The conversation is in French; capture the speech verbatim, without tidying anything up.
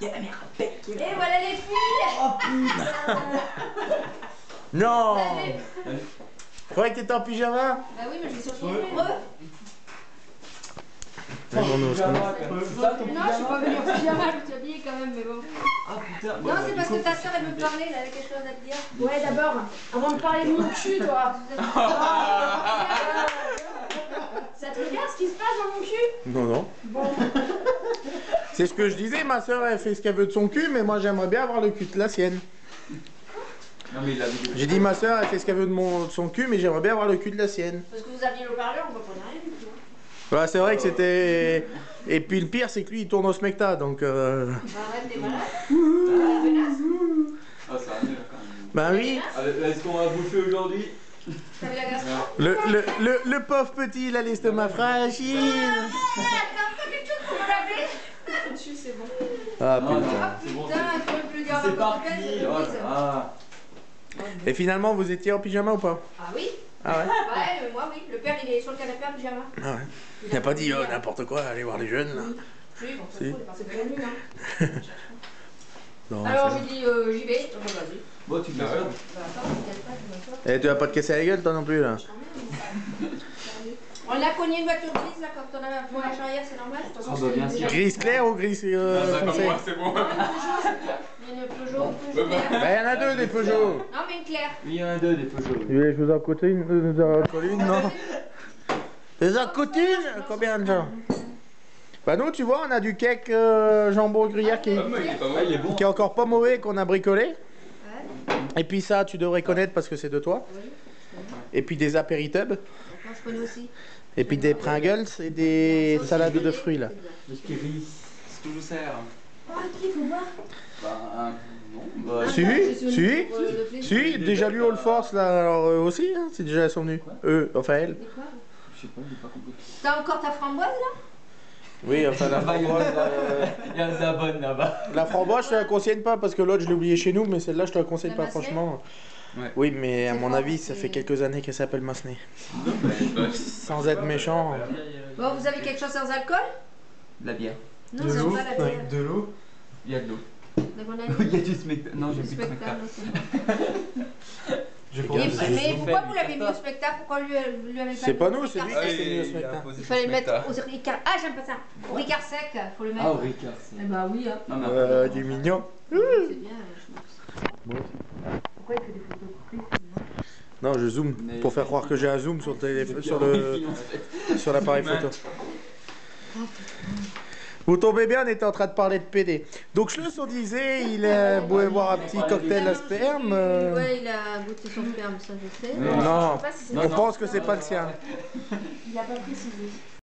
Il y a la mère à bec. Et voilà les filles. Oh putain. Non. Salut. Tu croyais que t'étais en pyjama? Bah oui, mais je vais sur le Ouais, bon, nous, Pyjama, on- quand même. C'est ça ton Non, je suis pas venue en pyjama, je me suis habillée quand même, mais bon. Ah putain. Non, c'est parce que ta soeur elle me parlait, elle avait quelque chose à te dire. Ouais, d'abord, avant de parler de mon cul, toi. Ça te regarde ce qui se passe dans mon cul? Non, non. Bon. C'est ce que je disais, ma soeur elle fait ce qu'elle veut de son cul, mais moi j'aimerais bien avoir le cul de la sienne. Non mais il a vu. J'ai dit ma soeur elle fait ce qu'elle veut de, mon, de son cul, mais j'aimerais bien avoir le cul de la sienne. Parce que vous aviez le parleur, on comprenait rien du tout. Ouais, c'est vrai que c'était... Et puis le pire c'est que lui il tourne au smecta, donc... Euh... Bah arrête, t'es malade. Ah, menace. Ah ça va mieux quand même. Bah oui. Allez, est-ce qu'on va bouffer aujourd'hui? T'as vu la gastro? Le, le, le, le pauvre petit, il a l'estomac fragile. Ah, t'as pas quelque chose pour me laver? Mon cul, c'est bon. Ah Non, non, putain. c'est bon. Putain, tu veux plus dire C'est encore parti. plus belle, Oh c'est là là. Et finalement vous étiez en pyjama ou pas? Ah oui? Ah ouais? Ouais, mais moi oui. Le père il est sur le canapé en pyjama. Ah ouais. Il n'a pas dit oh, n'importe quoi, allez voir les jeunes là. Oui, bon, Si. c'est cool, c'est pas la nuit, hein. Non, Alors ça j'ai dit euh, j'y vais. Oh, bah, vas-y. Bon tu fais rien. Bah attends, t'inquiète pas, tu vas pas. va. Et tu vas pas te casser la gueule toi non plus là? On a cogné une voiture grise là quand on a un marche arrière, c'est normal. De toute façon, Ah, bah, bien c'est sûr. déjà- Gris clair ou gris euh, Ah, ça, comme foncé? moi, c'est bon. Il y en a Peugeot, Peugeot Ouais, clair. Bah il y en a deux des Peugeot. Non mais une claire. Oui, il y en a deux des Peugeot. Vous voulez que je vous en coûte une? Vous en coûte une, non? Vous en coûte une? Combien de gens? Bah nous tu vois on a du cake euh, jambon gruyère qui est, Ah, mais il est pas Ah, mal. il est bon. qui est encore pas mauvais qu'on a bricolé. Ouais. Et puis ça tu devrais connaître parce que c'est de toi. Oui. Et puis des apéritubs. D'accord, je connais aussi. Et puis des Pringles et des salades de fruits là. Le skiris. C'est toujours ça. Ah, qui faut voir? Bah euh, non. Bah, Si, si, si, déjà lui All Force là alors eux aussi, hein, c'est déjà elles sont venues. Eux, enfin elles. C'est quoi? je sais pas, j'ai pas compris. T'as encore ta framboise là? Oui, enfin la Là-bas, il y en a- framboise. euh, Il y a de la bonne là-bas. La framboise je te la conseille pas parce que l'autre je l'ai oublié chez nous, mais celle-là je te la conseille La pas Massenet? franchement. Ouais. Oui, mais à C'est mon fort, avis ça c'est- fait quelques années qu'elle s'appelle Massenet. Bah, Sans être méchant. Bon, vous avez quelque chose sans alcool? De la bière. Non, c'est pas la bière. De l'eau. Il y a de l'eau. Donc on a Il y dit a du spectacle. Non, j'ai du plus de spectacle. spectacle. c'est bon. Je Et- pense- Mais pourquoi vous l'avez mis au spectacle? Pourquoi lui, lui avez pas C'est mis pas au nous, c'est lui Ricard qui sec? s'est mis au spectacle. Il fallait le mettre au Ricard. Ah, j'aime pas ça. Au Ricard sec, faut le mettre. Ah, au Ricard. c'est- Eh bah oui, hein. Non, mais Euh, du mignon. C'est bien, je pense. Moi aussi. Pourquoi il fait des photos coupées? Non, je zoome Mais- pour faire croire que j'ai un zoom sur le téléphone, sur le, sur l'appareil photo. Vous tombez bien, on était en train de parler de P D. Donc Schluss, on disait, il a beau boire un petit cocktail à sperme. euh, Ouais, il a goûté son sperme, ça je sais. Non. Non, Je sais pas si c'est on pense que c'est pas le sien. Il a pas précisé.